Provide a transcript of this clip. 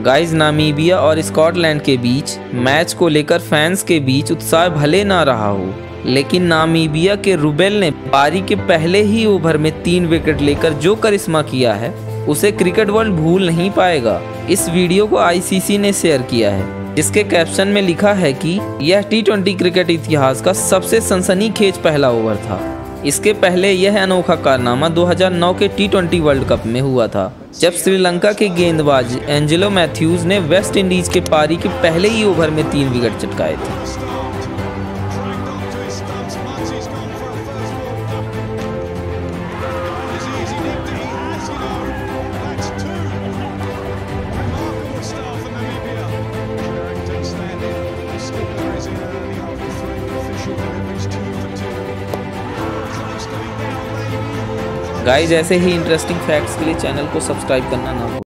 Guys, Namibia और Scotland के बीच match को लेकर फैंस के बीच उत्साह भले ना रहा हो, लेकिन नामीबिया के रूबेल ने पारी के पहले ही ओवर में 3 विकेट लेकर जो करिश्मा किया है उसे क्रिकेट वर्ल्ड भूल नहीं पाएगा। इस वीडियो को आईसीसी ने शेयर किया है, जिसके कैप्शन में लिखा है कि यह टी20 क्रिकेट इतिहास का सबसे सनसनीखेज पहला ओवर था। इसके पहले यह अनोखा कारनामा 2009 के टी20 वर्ल्ड कप में हुआ था, जब श्रीलंका के गेंदबाज एंजेलो मैथ्यूज ने वेस्ट इंडीज के पारी के पहले ही ओवर में 3 विकेट चटकाए थे। गाइस, ऐसे ही इंटरेस्टिंग फैक्ट्स के लिए चैनल को सब्सक्राइब करना ना भूलें।